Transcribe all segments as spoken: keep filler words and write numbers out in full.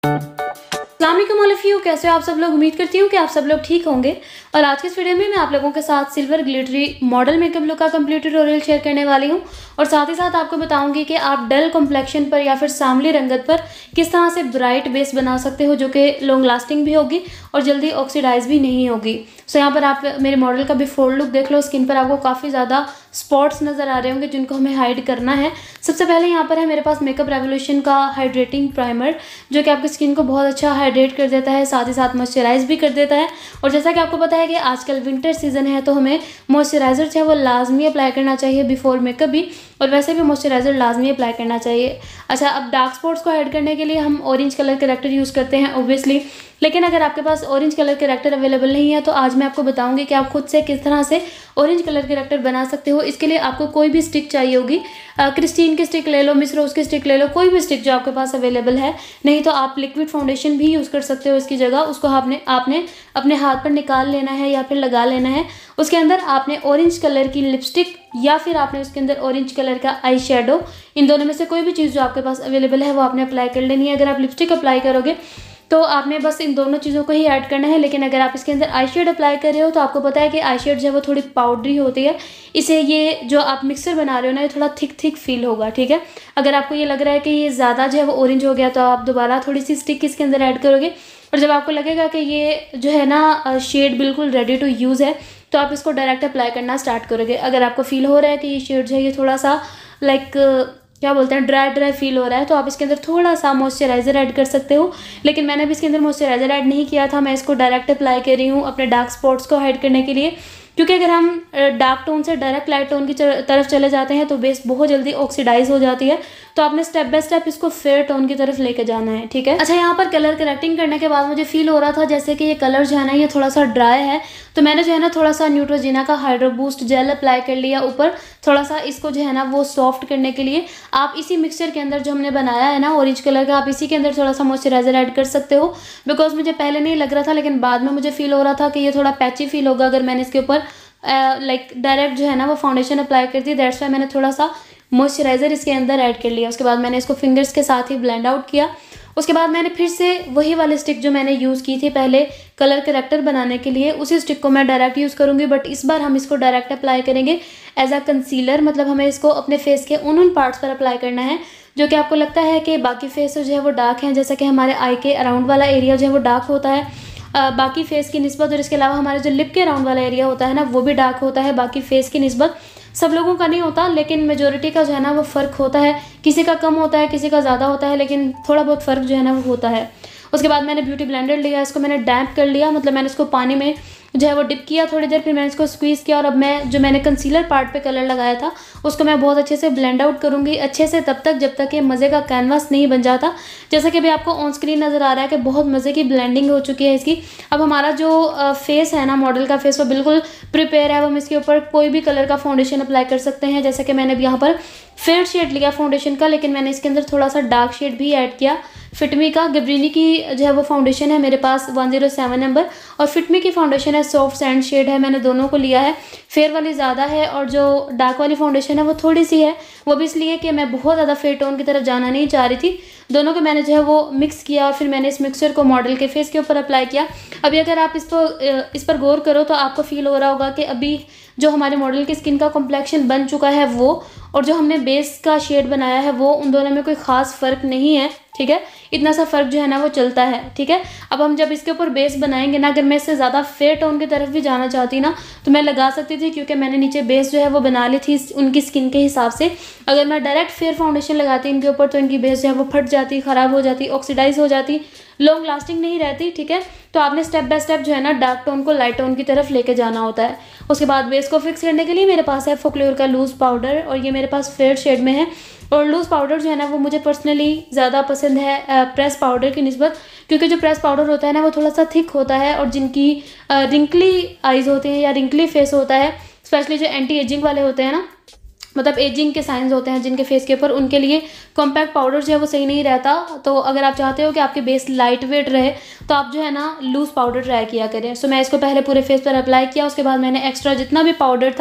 अस्सलाम वालेकुम all of you, कैसे हो आप सब लोग। उम्मीद करती हूँ कि आप सब लोग ठीक होंगे। और आज की इस वीडियो में मैं आप लोगों के साथ silver glittery model makeup look का कंप्लीट ट्यूटोरियल शेयर करने वाली हूँ। और साथ ही साथ आपको बताऊंगी कि आप डल कॉम्प्लेक्शन पर या फिर सांवली रंगत पर किस तरह से ब्राइट बेस बना सकते हो जो कि लॉन्ग लास्टिंग भी होगी और जल्दी ऑक्सीडाइज भी नहीं होगी। सो यहाँ पर आप मेरे मॉडल का बिफोर लुक देख लो। स्किन पर आपको काफ़ी ज़्यादा स्पॉट्स नज़र आ रहे होंगे जिनको हमें हाइड करना है। सबसे पहले यहाँ पर है मेरे पास मेकअप रेवोल्यूशन का हाइड्रेटिंग प्राइमर जो कि आपकी स्किन को बहुत अच्छा हाइड्रेट कर देता है, साथ ही साथ मॉइस्चराइज भी कर देता है। और जैसा कि आपको पता है कि आजकल विंटर सीजन है तो हमें मॉइस्चराइज़र जो है वो लाजमी अप्लाई करना चाहिए बिफोर मेकअप भी, और वैसे भी मॉइस्चराइज़र लाजमी अप्लाई करना चाहिए। अच्छा, अब डार्क स्पॉट्स को हाइड करने के लिए हम ऑरेंज कलर करेक्टर यूज़ करते हैं ऑब्वियसली, लेकिन अगर आपके पास ऑरेंज कलर करेक्टर अवेलेबल नहीं है तो आज मैं आपको बताऊंगी कि आप खुद से किस तरह से ऑरेंज कलर करेक्टर बना सकते हो। इसके लिए आपको कोई भी स्टिक चाहिए होगी, क्रिस्टीन की स्टिक ले लो, मिस रोज की स्टिक ले लो, कोई भी स्टिक जो आपके पास अवेलेबल है। नहीं तो आप लिक्विड फाउंडेशन भी यूज़ कर सकते हो इसकी जगह। उसको आपने आपने अपने हाथ पर निकाल लेना है या फिर लगा लेना है। उसके अंदर आपने ऑरेंज कलर की लिपस्टिक या फिर आपने उसके अंदर ऑरेंज कलर का आई शेडो, इन दोनों में से कोई भी चीज़ जो आपके पास अवेलेबल है वो आपने अप्लाई कर लेनी है। अगर आप लिपस्टिक अप्लाई करोगे तो आपने बस इन दोनों चीज़ों को ही ऐड करना है, लेकिन अगर आप इसके अंदर आई शेड अप्लाई कर रहे हो तो आपको पता है कि आई शेड जो है वो थोड़ी पाउडरी होती है, इसे ये जो आप मिक्सर बना रहे हो ना ये थोड़ा थिक थिक फील होगा। ठीक है, अगर आपको ये लग रहा है कि ये ज़्यादा जो है वो ऑरेंज हो गया तो आप दोबारा थोड़ी सी स्टिक इसके अंदर ऐड करोगे, और जब आपको लगेगा कि ये जो है ना शेड बिल्कुल रेडी टू यूज़ है तो आप इसको डायरेक्ट अप्लाई करना स्टार्ट करोगे। अगर आपको फील हो रहा है कि ये शेड जो है ये थोड़ा सा लाइक क्या बोलते हैं ड्राई ड्राई फील हो रहा है तो आप इसके अंदर थोड़ा सा मॉइस्चराइज़र ऐड कर सकते हो, लेकिन मैंने भी इसके अंदर मॉइस्चराइज़र ऐड नहीं किया था। मैं इसको डायरेक्ट अप्लाई कर रही हूँ अपने डार्क स्पॉट्स को हाइड करने के लिए, क्योंकि अगर हम डार्क टोन से डायरेक्ट लाइट टोन की तरफ चले जाते हैं तो बेस बहुत जल्दी ऑक्सीडाइज हो जाती है। तो आपने स्टेप बाय स्टेप इसको फेयर टोन की तरफ लेके जाना है। ठीक है, अच्छा यहाँ पर कलर करेक्टिंग करने के बाद मुझे फील हो रहा था जैसे कि ये कलर जो है ना ये थोड़ा सा ड्राई है, तो मैंने जो है ना थोड़ा सा न्यूट्रोजिना का हाइड्रो बूस्ट जेल अप्लाई कर लिया ऊपर, थोड़ा सा इसको जो है ना वो सॉफ्ट करने के लिए। आप इसी मिक्सचर के अंदर जो हमने बनाया है ना ऑरेंज कलर का, आप इसी के अंदर थोड़ा सा मॉइस्चराइजर ऐड कर सकते हो। बिकॉज मुझे पहले नहीं लग रहा था लेकिन बाद में मुझे फील हो रहा था कि ये थोड़ा पैची फील होगा अगर मैंने इसके ऊपर लाइक डायरेक्ट जो है ना वो फाउंडेशन अप्लाई करती है। दैट्स वाई मैंने थोड़ा सा मॉइस्चराइज़र इसके अंदर ऐड कर लिया। उसके बाद मैंने इसको फिंगर्स के साथ ही ब्लेंड आउट किया। उसके बाद मैंने फिर से वही वाली स्टिक जो मैंने यूज़ की थी पहले कलर करेक्टर बनाने के लिए, उसी स्टिक को मैं डायरेक्ट यूज़ करूँगी, बट इस बार हम इसको डायरेक्ट अप्लाई करेंगे एज अ कंसीलर। मतलब हमें इसको अपने फेस के उन उन पार्ट्स पर अप्लाई करना है जो कि आपको लगता है कि बाकी फेस जो है वो डार्क है, जैसा कि हमारे आई के अराउंड वाला एरिया जो है वो डार्क होता है आ, बाकी फेस की निस्बत, और इसके अलावा हमारे जो लिप के अराउंड वाला एरिया होता है ना वो भी डार्क होता है बाकी फेस की निस्बत। सब लोगों का नहीं होता लेकिन मेजोरिटी का जो है ना वो फ़र्क होता है, किसी का कम होता है किसी का ज़्यादा होता है, लेकिन थोड़ा बहुत फ़र्क जो है ना वो होता है। उसके बाद मैंने ब्यूटी ब्लेंडर लिया, इसको मैंने डैम्प कर लिया, मतलब मैंने इसको पानी में जो है वो डिप किया थोड़ी देर, फिर मैंने इसको स्क्वीज़ किया और अब मैं जो मैंने कंसीलर पार्ट पे कलर लगाया था उसको मैं बहुत अच्छे से ब्लेंड आउट करूँगी, अच्छे से तब तक जब तक ये मज़े का कैनवास नहीं बन जाता। जैसा कि अभी आपको ऑन स्क्रीन नज़र आ रहा है कि बहुत मज़े की ब्लेंडिंग हो चुकी है इसकी। अब हमारा जो फेस है ना मॉडल का फेस वो बिल्कुल प्रिपेयर है। अब हम इसके ऊपर कोई भी कलर का फाउंडेशन अप्लाई कर सकते हैं। जैसे कि मैंने यहाँ पर फेयर शेड लिया फाउंडेशन का, लेकिन मैंने इसके अंदर थोड़ा सा डार्क शेड भी ऐड किया। फिटमी का गब्रिनी की जो है वो फाउंडेशन है मेरे पास वन ज़ीरो सेवन नंबर, और फिटमी की फाउंडेशन है सॉफ्ट सैंड शेड है, मैंने दोनों को लिया है। फेयर वाली ज़्यादा है और जो डार्क वाली फाउंडेशन है वो थोड़ी सी है, वो भी इसलिए कि मैं बहुत ज़्यादा फेयर टोन की तरफ जाना नहीं चाह रही थी। दोनों को मैंने जो है वो मिक्स किया और फिर मैंने इस मिक्सचर को मॉडल के फेस के ऊपर अप्लाई किया। अभी अगर आप इस पर इस पर गौर करो तो आपको फील हो रहा होगा कि अभी जो हमारे मॉडल की स्किन का कॉम्प्लेक्शन बन चुका है वो और जो हमने बेस का शेड बनाया है वो, उन दोनों में कोई ख़ास फ़र्क नहीं है। ठीक है, इतना सा फ़र्क जो है ना वो चलता है। ठीक है, अब हम जब इसके ऊपर बेस बनाएंगे ना, अगर मैं इससे ज़्यादा फेयर टोन की तरफ भी जाना चाहती ना तो मैं लगा सकती थी, क्योंकि मैंने नीचे बेस जो है वो बना ली थी उनकी स्किन के हिसाब से। अगर मैं डायरेक्ट फेयर फाउंडेशन लगाती इनके ऊपर तो इनकी बेस जो है वो फट जाती, ख़राब हो जाती, ऑक्सीडाइज हो जाती, लॉन्ग लास्टिंग नहीं रहती। ठीक है, तो आपने स्टेप बाय स्टेप जो है ना डार्क टोन को लाइट टोन की तरफ लेके जाना होता है। उसके बाद बेस को फिक्स करने के लिए मेरे पास है फोक्लोर का लूज़ पाउडर, और ये मेरे पास फेयर शेड में है। और लूज़ पाउडर जो है ना वो मुझे पर्सनली ज़्यादा पसंद है प्रेस पाउडर की निस्बत, क्योंकि जो प्रेस पाउडर होता है ना वो थोड़ा सा थिक होता है, और जिनकी रिंकली आइज़ होते हैं या रिंकली फेस होता है, स्पेशली जो एंटी एजिंग वाले होते हैं ना, मतलब एजिंग के साइंस होते हैं जिनके फेस के ऊपर, उनके लिए कॉम्पैक्ट पाउडर जो है वो सही नहीं रहता। तो अगर आप चाहते हो कि आपके बेस लाइट वेट रहे तो आप जो है ना लूज़ पाउडर ट्राई किया करें। सो मैं इसको पहले पूरे फेस पर अप्लाई किया, उसके बाद मैंने एक्स्ट्रा जितना भी पाउडर था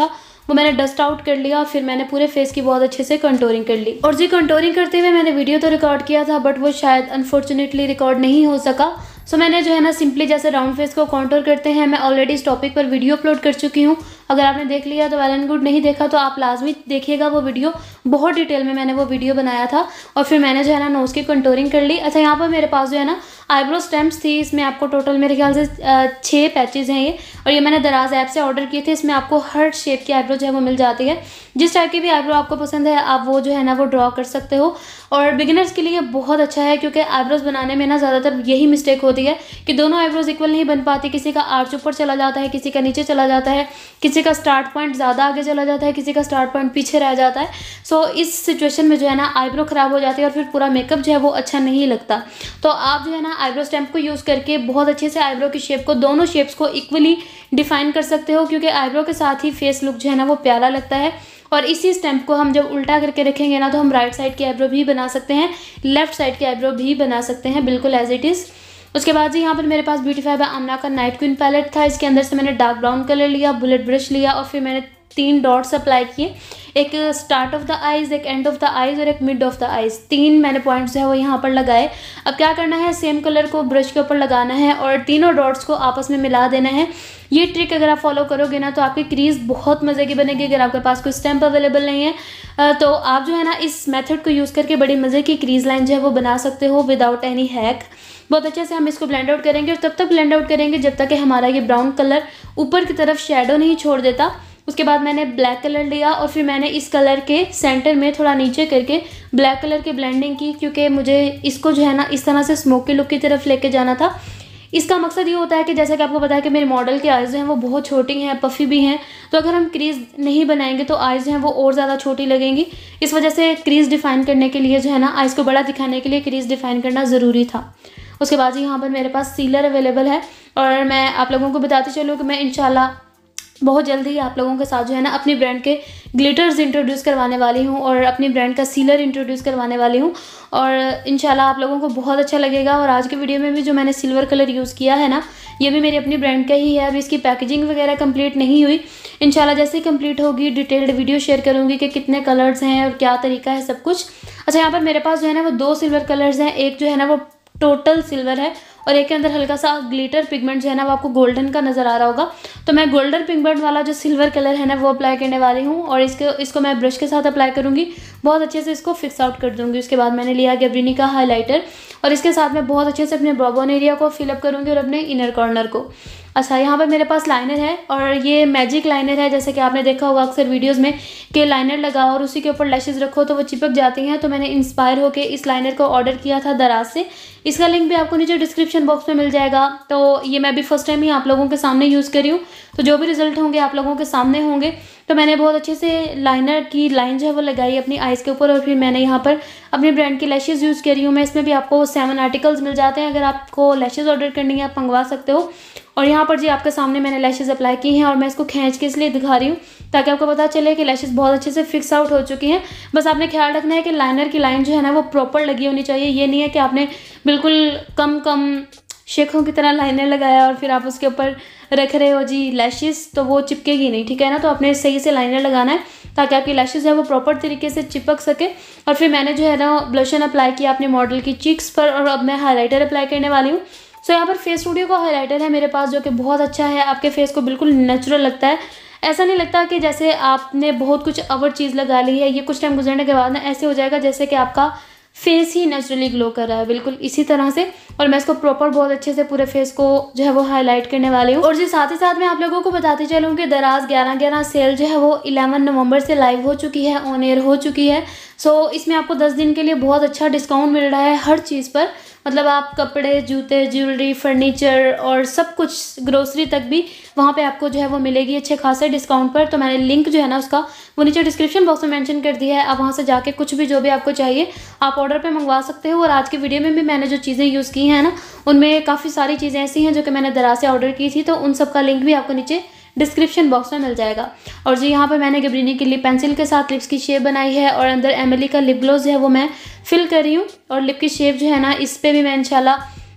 वो मैंने डस्ट आउट कर लिया और फिर मैंने पूरे फेस की बहुत अच्छे से कंटूरिंग कर ली। और जी कंटूरिंग करते हुए मैंने वीडियो तो रिकॉर्ड किया था, बट वो शायद अनफॉर्चुनेटली रिकॉर्ड नहीं हो सका। सो so, मैंने जो है ना सिंपली जैसे राउंड फेस को कॉन्टूर करते हैं, मैं ऑलरेडी इस टॉपिक पर वीडियो अपलोड कर चुकी हूँ। अगर आपने देख लिया तो वेल एंड गुड, नहीं देखा तो आप लाजमी देखिएगा वो वीडियो, बहुत डिटेल में मैंने वो वीडियो बनाया था। और फिर मैंने जो है ना नोज की कंटूरिंग कर ली। अच्छा, यहाँ पर मेरे पास जो है ना आईब्रो स्टैम्प्स थी, इसमें आपको टोटल मेरे ख्याल से छः पैचेज हैं ये, और ये मैंने दराज ऐप से ऑर्डर किए थे। इसमें आपको हर शेप की आईब्रो जो है वो मिल जाती है, जिस टाइप की भी आईब्रो आपको पसंद है आप वो जो है ना वो ड्रॉ कर सकते हो। और बिगिनर्स के लिए बहुत अच्छा है, क्योंकि आईब्रोज बनाने में ना ज़्यादातर यही मिस्टेक होती है कि दोनों आईब्रोज इक्वल नहीं बन पाती। किसी का आर्च ऊपर चला जाता है, किसी का नीचे चला जाता है, किसी का स्टार्ट पॉइंट ज़्यादा आगे चला जाता है, किसी का स्टार्ट पॉइंट पीछे रह जाता है। सो so, इस सिचुएशन में जो है ना आईब्रो ख़राब हो जाती है और फिर पूरा मेकअप जो है वो अच्छा नहीं लगता। तो आप जो है ना आईब्रो स्टैम्प को यूज़ करके बहुत अच्छे से आईब्रो की शेप को, दोनों शेप्स को इक्वली डिफाइन कर सकते हो, क्योंकि आईब्रो के साथ ही फेस लुक जो है ना वो प्यारा लगता है। और इसी स्टैम्प को हम जब उल्टा करके रखेंगे ना तो हम राइट साइड की आईब्रो भी बना सकते हैं, लेफ्ट साइड की आईब्रो भी बना सकते हैं, बिल्कुल एज इट इज़। उसके बाद जी यहाँ पर मेरे पास ब्यूटीफाई बाय आमना का नाइट क्वीन पैलेट था। इसके अंदर से मैंने डार्क ब्राउन कलर लिया, बुलेट ब्रश लिया और फिर मैंने तीन डॉट्स अप्लाई किए, एक स्टार्ट ऑफ द आइज़, एक एंड ऑफ द आइज़ और एक मिड ऑफ द आइज़। तीन मैंने पॉइंट्स है वो यहाँ पर लगाए। अब क्या करना है, सेम कलर को ब्रश के ऊपर लगाना है और तीनों डॉट्स को आपस में मिला देना है। ये ट्रिक अगर आप फॉलो करोगे ना तो आपकी क्रीज बहुत मज़े की बनेगी। अगर आपके पास कोई स्टैम्प अवेलेबल नहीं है तो आप जो है ना इस मेथड को यूज़ करके बड़ी मज़े की क्रीज लाइन जो है वो बना सकते हो विदाउट एनी हैक। बहुत अच्छे से हम इसको ब्लेंड आउट करेंगे और तब तक ब्लेंड आउट करेंगे जब तक कि हमारा ये ब्राउन कलर ऊपर की तरफ शेडो नहीं छोड़ देता। उसके बाद मैंने ब्लैक कलर लिया और फिर मैंने इस कलर के सेंटर में थोड़ा नीचे करके ब्लैक कलर की ब्लेंडिंग की, क्योंकि मुझे इसको जो है ना इस तरह से स्मोकी लुक की तरफ लेके जाना था। इसका मकसद ये होता है कि जैसा कि आपको पता है कि मेरे मॉडल की आइज़ हैं वो बहुत छोटी हैं, पफ़ी भी हैं, तो अगर हम क्रीज़ नहीं बनाएंगे तो आइज़ हैं वो और ज़्यादा छोटी लगेंगी। इस वजह से क्रीज़ डिफ़ाइन करने के लिए जो है ना आइज़ को बड़ा दिखाने के लिए क्रीज़ डिफ़ाइन करना ज़रूरी था। उसके बाद यहाँ पर मेरे पास सीलर अवेलेबल है और मैं आप लोगों को बताती चलूँ कि मैं इंशाल्लाह बहुत जल्दी ही आप लोगों के साथ जो है ना अपनी ब्रांड के ग्लिटर्स इंट्रोड्यूस करवाने वाली हूँ और अपनी ब्रांड का सीलर इंट्रोड्यूस करवाने वाली हूँ और इंशाल्लाह आप लोगों को बहुत अच्छा लगेगा। और आज के वीडियो में भी जो मैंने सिल्वर कलर यूज़ किया है ना ये भी मेरी अपनी ब्रांड का ही है। अभी इसकी पैकेजिंग वगैरह कंप्लीट नहीं हुई, इंशाल्लाह जैसे ही कंप्लीट होगी डिटेल्ड वीडियो शेयर करूँगी कि कितने कलर्स हैं और क्या तरीका है सब कुछ। अच्छा, यहाँ पर मेरे पास जो है ना वो दो सिल्वर कलर्स हैं, एक जो है ना वो टोटल सिल्वर है और एक के अंदर हल्का सा ग्लिटर पिगमेंट जो है ना वो आपको गोल्डन का नज़र आ रहा होगा। तो मैं गोल्डन पिगमेंट वाला जो सिल्वर कलर है ना वो अप्लाई करने वाली हूँ और इसके इसको मैं ब्रश के साथ अप्लाई करूँगी, बहुत अच्छे से इसको फिक्स आउट कर दूँगी। उसके बाद मैंने लिया गैब्रिनी का हाइलाइटर और इसके साथ मैं बहुत अच्छे से अपने ब्रो बोन एरिया को फिलअप करूँगी और अपने इनर कॉर्नर को। अच्छा, यहाँ पर मेरे पास लाइनर है और ये मैजिक लाइनर है, जैसे कि आपने देखा होगा अक्सर वीडियोस में कि लाइनर लगाओ और उसी के ऊपर लैशेस रखो तो वो चिपक जाती हैं। तो मैंने इंस्पायर होकर इस लाइनर को ऑर्डर किया था दराज से, इसका लिंक भी आपको नीचे डिस्क्रिप्शन बॉक्स में मिल जाएगा। तो ये मैं भी फर्स्ट टाइम ही आप लोगों के सामने यूज़ करी हूँ, तो जो भी रिजल्ट होंगे आप लोगों के सामने होंगे। तो मैंने बहुत अच्छे से लाइनर की लाइन जो है वो लगाई अपनी आइज़ के ऊपर और फिर मैंने यहाँ पर अपनी ब्रांड की लैशेस यूज़ करी हूँ मैं। इसमें भी आपको सेवन आर्टिकल्स मिल जाते हैं, अगर आपको लैशेस ऑर्डर करनी है आप मंगवा सकते हो। और यहाँ पर जी आपके सामने मैंने लैशेस अप्लाई की हैं और मैं इसको खींच के इसलिए दिखा रही हूँ ताकि आपको पता चले कि लैशेस बहुत अच्छे से फिक्स आउट हो चुकी हैं। बस आपने ख्याल रखना है कि लाइनर की लाइन जो है ना वो प्रॉपर लगी होनी चाहिए। ये नहीं है कि आपने बिल्कुल कम कम शेखों की तरह लाइनर लगाया और फिर आप उसके ऊपर रख रहे हो जी लैशेस, तो वो चिपकेगी नहीं, ठीक है ना। तो आपने सही से लाइनर लगाना है ताकि आपकी लैशेस है वो प्रॉपर तरीके से चिपक सके। और फिर मैंने जो है ना ब्लशन अप्लाई किया अपने मॉडल की चीक्स पर और अब मैं हाईलाइटर अप्लाई करने वाली हूँ। सो यहाँ पर फेस स्टूडियो का हाईलाइटर है मेरे पास जो कि बहुत अच्छा है, आपके फेस को बिल्कुल नेचुरल लगता है। ऐसा नहीं लगता कि जैसे आपने बहुत कुछ अवर चीज़ लगा ली है। ये कुछ टाइम गुजरने के बाद ना ऐसे हो जाएगा जैसे कि आपका फेस ही नेचुरली ग्लो कर रहा है, बिल्कुल इसी तरह से। और मैं इसको प्रॉपर बहुत अच्छे से पूरे फेस को जो है वो हाईलाइट करने वाली हूँ। और जी साथ ही साथ मैं आप लोगों को बताती चलूँ कि दराज ग्यारह ग्यारह सेल जो है वो ग्यारह नवंबर से लाइव हो चुकी है, ऑन एयर हो चुकी है। सो इसमें आपको दस दिन के लिए बहुत अच्छा डिस्काउंट मिल रहा है हर चीज़ पर, मतलब आप कपड़े, जूते, ज्वेलरी, फर्नीचर और सब कुछ, ग्रोसरी तक भी वहाँ पे आपको जो है वो मिलेगी अच्छे खासे डिस्काउंट पर। तो मैंने लिंक जो है ना उसका वो नीचे डिस्क्रिप्शन बॉक्स में मेंशन कर दिया है, आप वहाँ से जाके कुछ भी जो भी आपको चाहिए आप ऑर्डर पे मंगवा सकते हो। और आज की वीडियो में भी मैंने जो चीज़ें यूज़ की हैं ना उनमें काफ़ी सारी चीज़ें ऐसी हैं जो कि मैंने दराज से ऑर्डर की थी, तो उन सब का लिंक भी आपको नीचे डिस्क्रिप्शन बॉक्स में मिल जाएगा। और जी यहाँ पर मैंने गैब्रिनी की लिप पेंसिल के साथ लिप्स की शेप बनाई है और अंदर एमिली का लिप ग्लोज है वो मैं फिल कर रही हूँ। और लिप की शेप जो है ना इस पर भी मैं इंशाल्लाह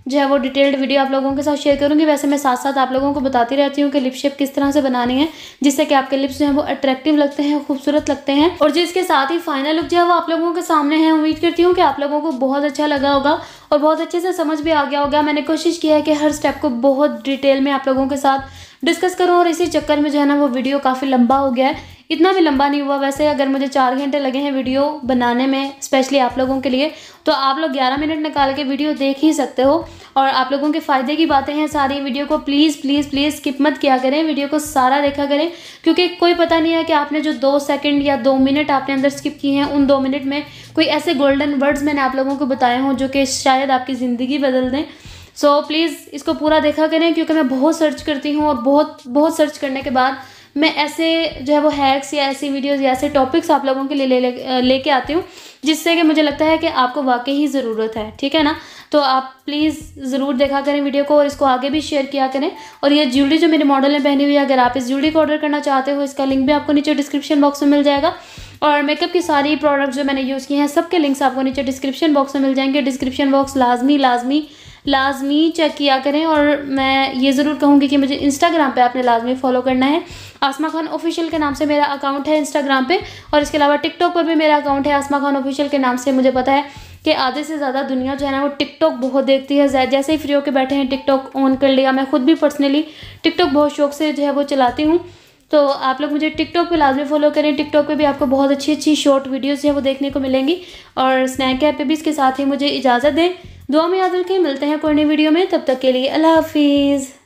जो है वो डिटेल्ड वीडियो आप लोगों के साथ शेयर करूँगी। वैसे मैं साथ साथ आप लोगों को बताती रहती हूँ कि लिप शेप किस तरह से बनानी है जिससे कि आपके लिप्स जो है वो अट्रैक्टिव लगते हैं, खूबसूरत लगते हैं। और जिसके साथ ही फाइनल लुक जो है वो आप लोगों के सामने है। उम्मीद करती हूँ कि आप लोगों को बहुत अच्छा लगा होगा और बहुत अच्छे से समझ भी आ गया होगा। मैंने कोशिश किया है कि हर स्टेप को बहुत डिटेल में आप लोगों के साथ डिस्कस करूँ और इसी चक्कर में जो है ना वो वीडियो काफ़ी लंबा हो गया है। इतना भी लंबा नहीं हुआ वैसे, अगर मुझे चार घंटे लगे हैं वीडियो बनाने में स्पेशली आप लोगों के लिए, तो आप लोग ग्यारह मिनट निकाल के वीडियो देख ही सकते हो। और आप लोगों के फ़ायदे की बातें हैं सारी। वीडियो को प्लीज़ प्लीज़ प्लीज़ स्किप मत किया करें, वीडियो को सारा देखा करें, क्योंकि कोई पता नहीं है कि आपने जो दो सेकंड या दो मिनट आपने अंदर स्किप किए हैं, उन दो मिनट में कोई ऐसे गोल्डन वर्ड्स मैंने आप लोगों को बताए हों जो कि शायद आपकी ज़िंदगी बदल दें। सो so, प्लीज़ इसको पूरा देखा करें, क्योंकि मैं बहुत सर्च करती हूँ और बहुत बहुत सर्च करने के बाद मैं ऐसे जो है वो हैक्स या ऐसी वीडियोस या ऐसे टॉपिक्स आप लोगों के लिए ले ले लेके आती हूँ जिससे कि मुझे लगता है कि आपको वाकई ही ज़रूरत है। ठीक है ना, तो आप प्लीज़ ज़रूर देखा करें वीडियो को और इसको आगे भी शेयर किया करें। और ये ज्वेलरी जो मेरे मॉडल ने पहनी हुई है, अगर आप इस ज्वेलरी को ऑर्डर करना चाहते हो, इसका लिंक भी आपको नीचे डिस्क्रिप्शन बॉक्स में मिल जाएगा। और मेकअप की सारी प्रोडक्ट्स जो मैंने यूज़ किए हैं सबके लिंक्स आपको नीचे डिस्क्रिप्शन बॉक्स में मिल जाएंगे। डिस्क्रिप्शन बॉक्स लाजमी लाजमी लाजमी चेक किया करें। और मैं ये ज़रूर कहूँगी कि मुझे इंस्टाग्राम पे आपने लाजमी फॉलो करना है। आसमा खान ऑफिशियल के नाम से मेरा अकाउंट है इंस्टाग्राम पे, और इसके अलावा टिकटॉक पर भी मेरा अकाउंट है आसमा खान ऑफिशियल के नाम से। मुझे पता है कि आधे से ज़्यादा दुनिया जो है ना वो टिकटॉक बहुत देखती है। जैसे ही फ्री होकर बैठे हैं टिकटॉक ऑन कर लिया। मैं खुद भी पर्सनली टिकटॉक बहुत शौक से जो है वो चलाती हूँ। तो आप लोग मुझे टिकटॉक पे लाजमी फॉलो करें। टिकटॉक पे भी आपको बहुत अच्छी अच्छी शॉर्ट वीडियोस जो है वो देखने को मिलेंगी। और स्नैक ऐप पे भी इसके साथ ही मुझे इजाज़त दें। दुआ में याद रखें, मिलते हैं कोई नई वीडियो में, तब तक के लिए अल्लाह हाफिज़।